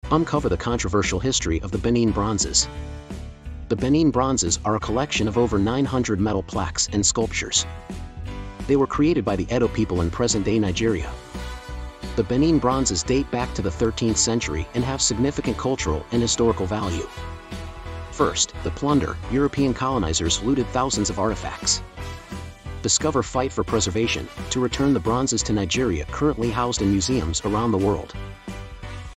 Uncover the controversial history of the Benin Bronzes. The Benin Bronzes are a collection of over 900 metal plaques and sculptures. They were created by the Edo people in present-day Nigeria. The Benin Bronzes date back to the 13th century and have significant cultural and historical value. First, the Plunder. European colonizers looted thousands of artifacts. Discover fight for preservation, to return the bronzes to Nigeria, currently housed in museums around the world.